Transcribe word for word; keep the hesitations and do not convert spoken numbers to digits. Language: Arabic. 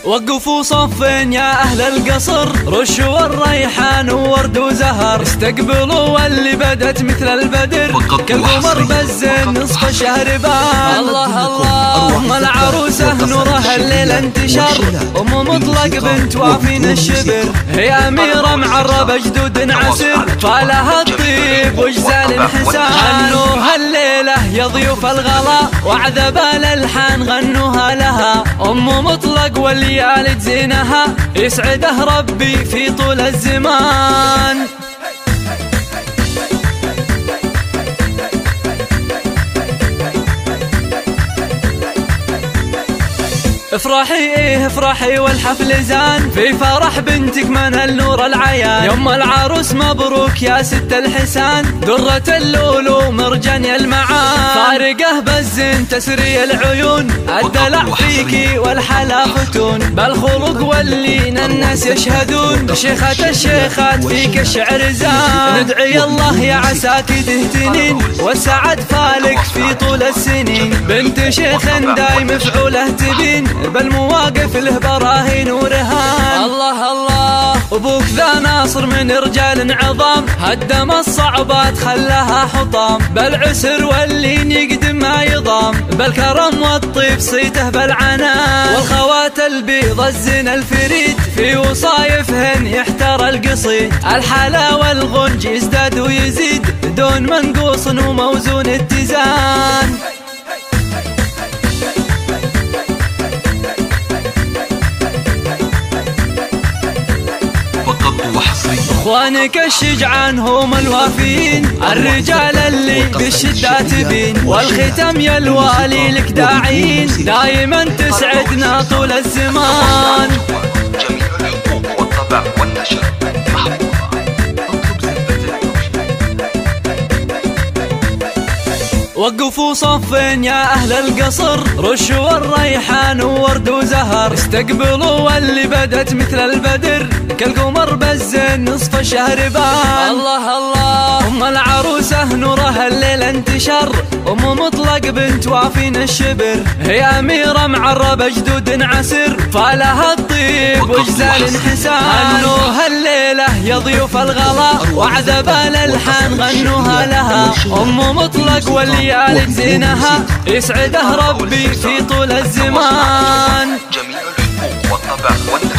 وقفوا صف يا أهل القصر، رشوا الريحان وورد وزهر، استقبلوا واللي بدت مثل البدر، كالقمر بزين نصف شهر بان. الله الله أم العروسة نورها الليل انتشر، أم مطلق بنت وافين الشبر، هي أميرة معربة جدود عسر، فالها الطيب وجزال حسان. غنوها الليلة يا ضيوف الغلا، وعذب الألحان غنوها لها، أم مطلق والليالي تزينها، يسعده ربي في طول الزمان. افرحي ايه افرحي والحفل زان، في فرح بنتك من النور العيان، يوم العروس مبروك يا ست الحسان، درة اللولو مرجان يا المعان، فارقه بالزين تسري العيون، الدلع فيكي والحلا فتون، بالخلق واللين الناس يشهدون، شيخة الشيخات فيك الشعر زان، ندعي الله يا عساك تهتنين، والسعد فالك في طول السنين، بنت شيخ دايم فعوله تبين، بالمواقف له براهين ورهان. الله الله أبوك ذا ناصر من رجال عظام، هدم الصعبات خلاها حطام، بالعسر واللين يقدم ما يضام، بالكرم والطيب صيته بالعنان، والخوات البيض الزين الفريد، في وصايفهن يحتر القصيد، الحلا والغنج يزداد ويزيد، دون منقوص وموزون اتزان. اخوانك الشجعان هم الوافيين، الرجال اللي بالشدة تبين، والختم يا الوالي لك داعين، دايما تسعدنا طول الزمان. جميع الحقوق والطبع والنشر محفوظة. وقفوا صف يا أهل القصر، رشوا الريحان وورد وزهر، استقبلوا واللي بدت مثل البدر، كالقمر بالزين نصف شهر بان. الله الله أم العروسة نورها الليل انتشر، أم مطلق بنت وافين الشبر، هي أميرة معربة جدود عسر، فالها الطيب وجزال حسان. غنوها الليلة يا ضيوف الغلا، وعذب الألحان غنوها لها، أم مطلق والليالي تزينها، يسعده ربي في طول الزمان. جميع الحقوق والطبع